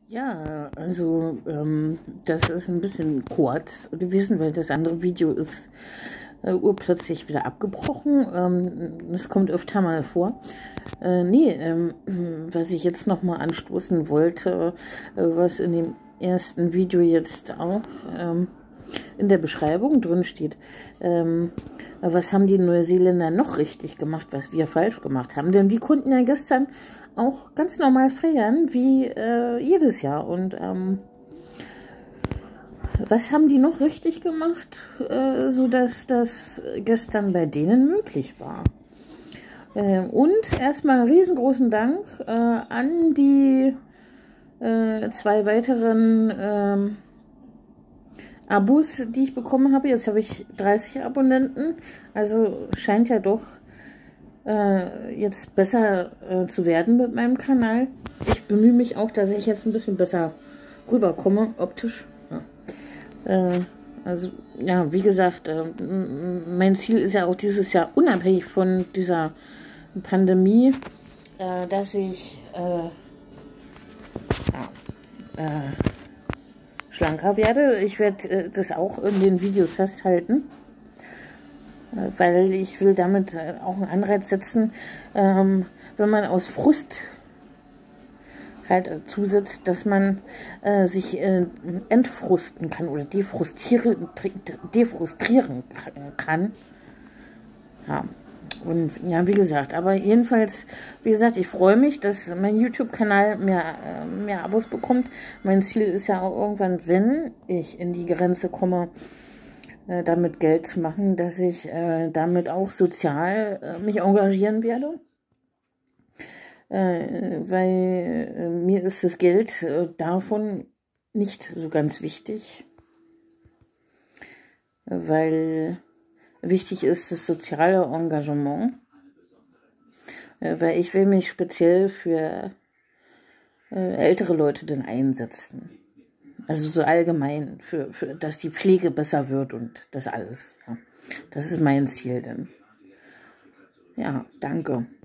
Ja, also das ist ein bisschen kurz gewesen, weil das andere Video ist urplötzlich wieder abgebrochen. Das kommt öfter mal vor. Nee, was ich jetzt nochmal anstoßen wollte, was in dem ersten Video jetzt auch in der Beschreibung drin steht. Was haben die Neuseeländer noch richtig gemacht, was wir falsch gemacht haben? Denn die konnten ja gestern auch ganz normal feiern, wie jedes Jahr. Und was haben die noch richtig gemacht, sodass das gestern bei denen möglich war? Und erstmal riesengroßen Dank an die 2 weiteren Abos, die ich bekommen habe. Jetzt habe ich 30 Abonnenten, also scheint ja doch jetzt besser zu werden mit meinem Kanal. Ich bemühe mich auch, dass ich jetzt ein bisschen besser rüberkomme, optisch. Ja. Also, ja, wie gesagt, mein Ziel ist ja auch dieses Jahr, unabhängig von dieser Pandemie, dass ich schlanker werde. Ich werde das auch in den Videos festhalten, weil ich will damit auch einen Anreiz setzen, wenn man aus Frust halt zusetzt, dass man sich entfrusten kann oder defrustrieren kann. Ja. Und ja, wie gesagt, aber jedenfalls, wie gesagt, ich freue mich, dass mein YouTube-Kanal mehr Abos bekommt. Mein Ziel ist ja auch irgendwann, wenn ich in die Grenze komme, damit Geld zu machen, dass ich damit auch sozial mich engagieren werde. Weil mir ist das Geld davon nicht so ganz wichtig, weil wichtig ist das soziale Engagement, weil ich will mich speziell für ältere Leute dann einsetzen. Also so allgemein, dass die Pflege besser wird und das alles. Ja. Das ist mein Ziel dann. Ja, danke.